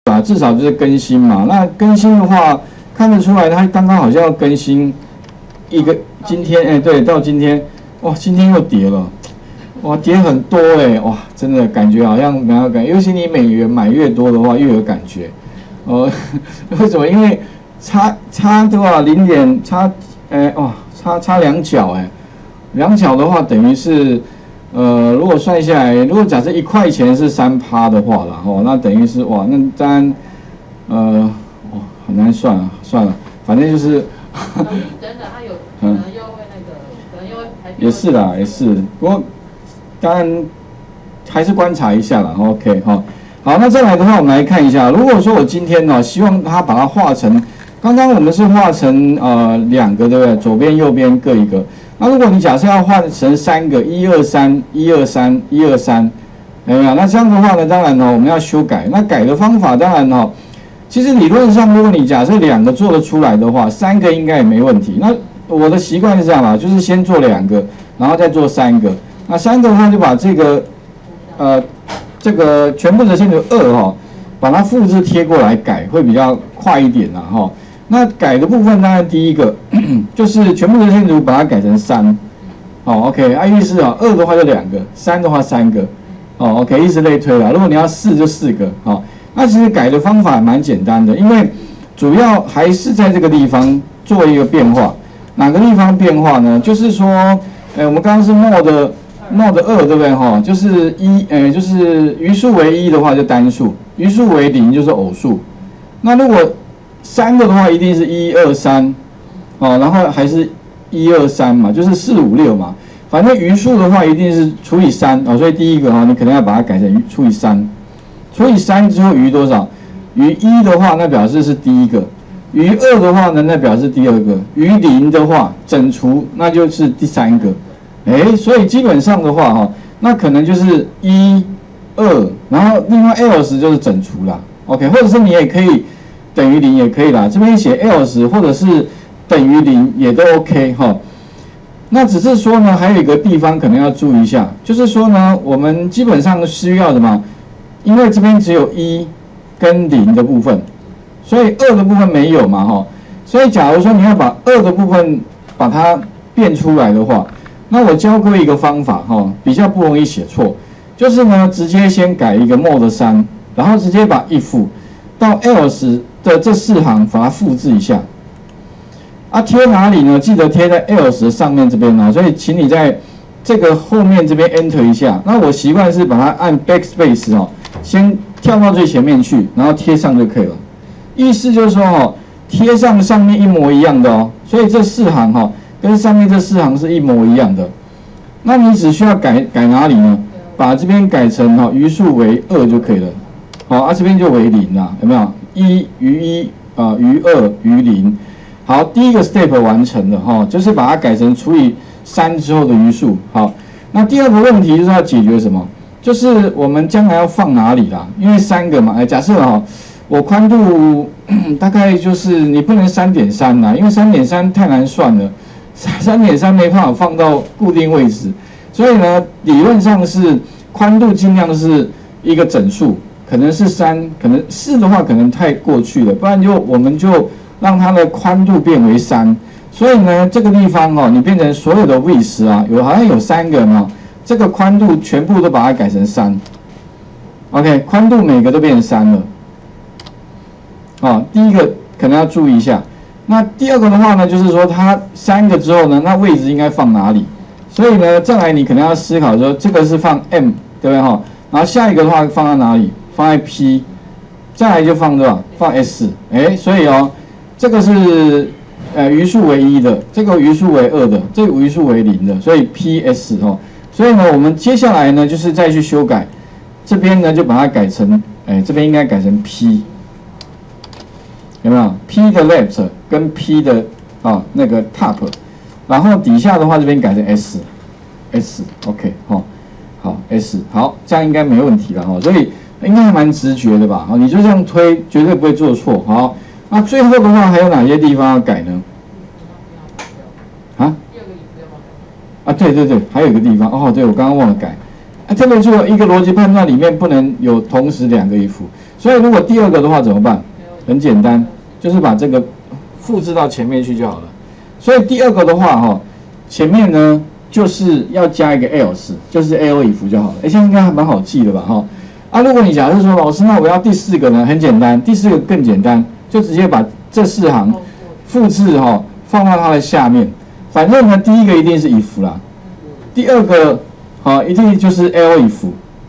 啊，至少就是更新嘛。那更新的话，看得出来它刚刚好像要更新一个今天，对，到今天，哇，今天又跌了，哇，跌很多哇，真的感觉好像没有感觉，尤其你美元买越多的话，越有感觉。为什么？因为差多少0点差，差2角2角的话等于是。如果算下来，如果假设1块钱是3%的话啦，那等于是哇，那当然，很难算啊，算了，反正就是， 等等，它有可能又会那个，可能又会也是啦，也是，不过当然还是观察一下啦 ，OK 哈，好，那再来的话，我们来看一下，如果说我今天呢，希望它把它画成，刚刚我们是画成2个，对不对？左边右边各一个。那如果你假设要换成3个，1、2、3、1、2、3、1、2、3，有没有？那这样的话呢，当然我们要修改。那改的方法当然其实理论上，如果你假设2个做得出来的话，3个应该也没问题。那我的习惯是这样啦，就是先做2个，然后再做3个。那3个的话，就把这个全部的线图2把它复制贴过来改，会比较快一点啦那改的部分当然第一个就是全部的线图把它改成3，OK， 意思2的话就2个，3的话3个，OK， 以此类推啦。如果你要4就4个，那其实改的方法蛮简单的，因为主要还是在这个地方做一个变化。哪个地方变化呢？就是说，我们刚刚是 mod 2，对不对就是就是余数为1的话就单数，余数为0就是偶数。那如果3个的话一定是1、2、3，然后还是1、2、3嘛，就是4、5、6嘛。反正余数的话一定是除以3所以第一个你可能要把它改成除以3，除以3之后余多少？余1的话那表示是第一个，余2的话呢那表示第二个，余0的话整除那就是第3个。所以基本上的话那可能就是1、2，然后另外 else 就是整除啦 ，OK， 或者是你也可以。等于0也可以啦，这边写 else 或者是等于0也都 OK 那只是说呢，还有一个地方可能要注意一下，就是说呢，我们基本上需要的嘛，因为这边只有1跟0的部分，所以2的部分没有嘛所以假如说你要把2的部分把它变出来的话，那我教各位一个方法比较不容易写错，就是呢直接先改一个 mod 3，然后直接把 if 到 else 的这4行把它复制一下，贴哪里呢？记得贴在 else 上面这边所以请你在这个后面这边 enter 一下。那我习惯是把它按 backspace 先跳到最前面去，然后贴上就可以了。意思就是说贴上面一模一样的所以这4行跟上面这4行是一模一样的。那你只需要改哪里呢？把这边改成余数为2就可以了。这边就为0啦，有没有？1余1余2余0。好，第一个 step 完成了就是把它改成除以3之后的余数。好，那第二个问题就是要解决什么？就是我们将来要放哪里啦？因为3个嘛，假设我宽度大概就是你不能 3.3 啦，因为 3.3 太难算了，3.3没办法放到固定位置，所以呢，理论上是宽度尽量是一个整数。可能是3，可能4的话可能太过去了，不然我们就让它的宽度变为3。所以呢，这个地方你变成所有的 width 好像有3个嘛，这个宽度全部都把它改成3。OK， 宽度每个都变成3了。第一个可能要注意一下。那第二个的话呢，就是说它3个之后呢，那位置应该放哪里？所以呢，再来你可能要思考说，这个是放 M， 对不对然后下一个的话放在哪里？放在 P， 再来就放多少？放 S， 所以这个是余数为1的，这个余数为2的，这个余数为0的，所以 PS 所以呢，我们接下来呢就是再去修改，这边呢就把它改成，这边应该改成 P， 有没有 ？P 的 left 跟 P 的那个 top， 然后底下的话这边改成 S，OK 好 S 好，这样应该没问题了所以。应该还蛮直觉的吧？你就这样推，绝对不会做错。好，那最后的话还有哪些地方要改呢？对，还有一个地方对我刚刚忘了改。特别注意一个逻辑判断里面不能有同时2个if， 所以如果第二个的话怎么办？很简单，就是把这个复制到前面去就好了。所以第二个的话前面呢就是要加一个 else， 就是 if 就好了。现在应该还蛮好记的吧如果你假设说老师，那我要第四个呢？很简单，第四个更简单，就直接把这4行复制放到它的下面。反正呢，第一个一定是 if 啦，第二个一定就是 else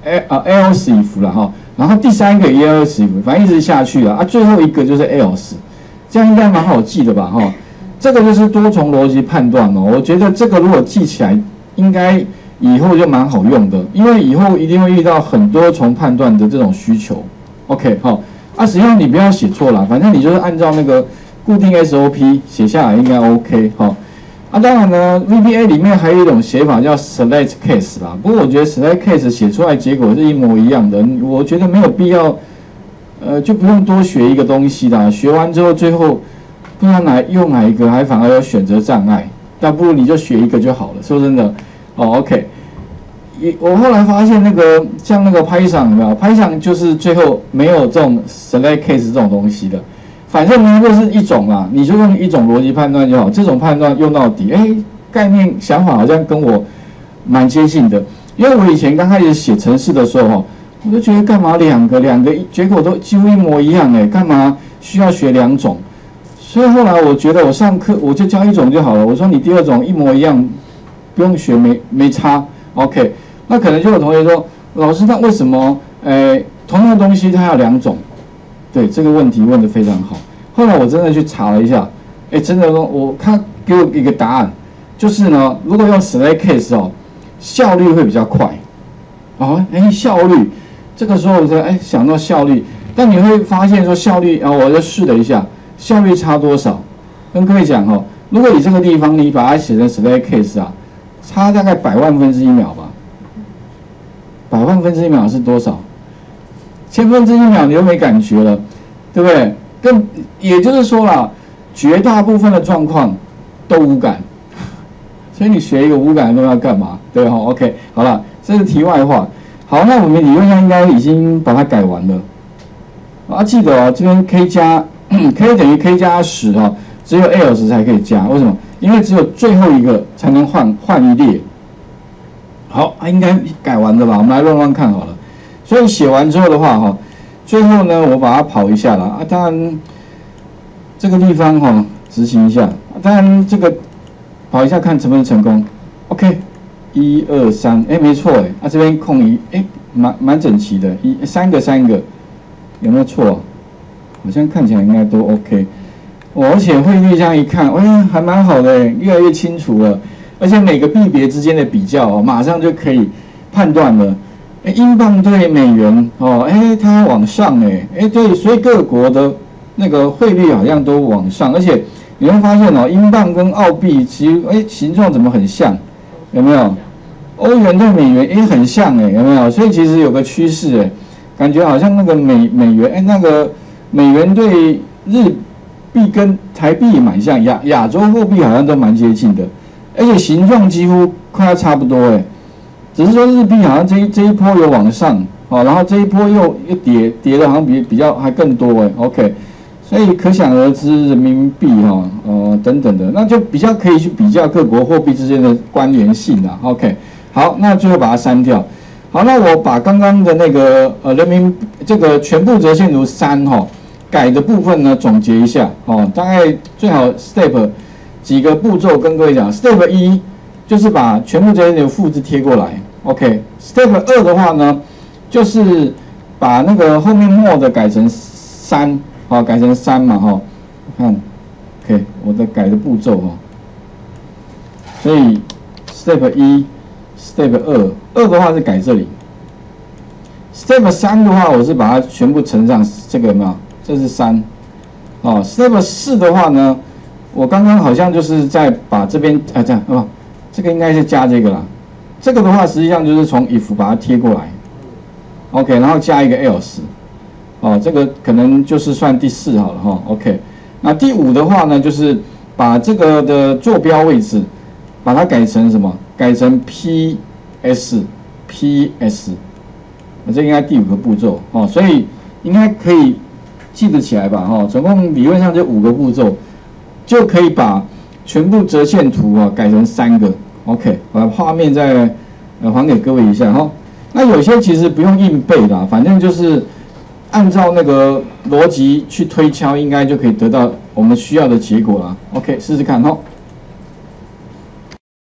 if 啦然后第三个 else if， 反正一直下去最后一个就是 else， 这样应该蛮好记的吧这个就是多重逻辑判断我觉得这个如果记起来，应该以后就蛮好用的，因为以后一定会遇到很多重判断的这种需求。OK 实际上你不要写错了，反正你就是按照那个固定 SOP 写下来应该 OK 当然呢 VBA 里面还有一种写法叫 select case 啦，不过我觉得 select case 写出来结果是一模一样的，我觉得没有必要就不用多学一个东西啦，学完之后最后不知道用哪一个，还反而有选择障碍，倒不如你就学一个就好了。说真的，OK。我后来发现像那个 Python 有没有 ？Python 就是最后没有这种 select case 这种东西的，反正呢就是一种啦，你就用一种逻辑判断就好，这种判断用到底，概念想法好像跟我蛮接近的，因为我以前刚开始写程式的时候我就觉得干嘛两个结果都几乎一模一样干嘛需要学2种？所以后来我觉得我上课我就教1种就好了。我说你第2种一模一样，不用学没差。OK， 那可能就有同学说，老师那为什么同样的东西它有2种？对，这个问题问得非常好。后来我真的去查了一下，真的他给我一个答案，就是呢，如果用 select case 效率会比较快。效率，这个时候我说想到效率，但你会发现说效率我就试了一下，效率差多少？跟各位讲如果你这个地方你把它写成 select case 差大概100万分之1秒吧。100万分之1秒是多少？1000分之1秒你都没感觉了，对不对？也就是说啦，绝大部分的状况都无感，所以你学一个无感的东西要干嘛？对OK， 好了，这是题外话。好，那我们理论上应该已经把它改完了。记得这边 k 加k 等于 k 加10只有 else 才可以加，为什么？因为只有最后一个才能换一列。好，应该改完了吧？我们来乱乱看好了。所以写完之后的话最后呢我把它跑一下啦当然这个地方执行一下，当然这个跑一下看成不成功。OK， 1、2、3，没错这边空一蛮整齐的，3个有没有错？好像看起来应该都 OK。而且汇率这样一看，还蛮好的越来越清楚了。而且每个币别之间的比较马上就可以判断了。英镑对美元它往上对，所以各国的那个汇率好像都往上，而且你会发现英镑跟澳币其实形状怎么很像，有没有？欧元对美元很像有没有？所以其实有个趋势感觉好像那个美元那个美元对日币跟台币蛮像，亚洲货币好像都蛮接近的。而且形状几乎快要差不多只是说日币好像这一波有往上然后这一波又跌的好像比较还更多OK， 所以可想而知人民币等等的，那就比较可以去比较各国货币之间的关联性啦。OK， 好，那最后把它删掉。好，那我把刚刚的那个这个全部折线图3改的部分呢总结一下大概最好 step。几个步骤跟各位讲 ，Step 1就是把全部这些复制贴过来 ，OK。Step 2的话呢，就是把那个后面末的改成3，改成3嘛看 ，OK， 我的改的步骤所以 Step 1、Step 2的话是改这里 ，Step 3的话我是把它全部乘上这个嘛，这是3，Step 4的话呢。我刚刚好像就是在把这边这样这个应该是加这个啦。这个的话实际上就是从 if 把它贴过来 ，OK， 然后加一个 else，这个可能就是算第4好了OK。那第5的话呢，就是把这个的坐标位置把它改成什么？改成 PS， 这应该第5个步骤所以应该可以记得起来吧？哈，总共理论上就5个步骤，就可以把全部折线图啊改成3个。OK， 把画面再还给各位一下哈。那有些其实不用硬背啦，反正就是按照那个逻辑去推敲，应该就可以得到我们需要的结果啦。OK， 试试看哈。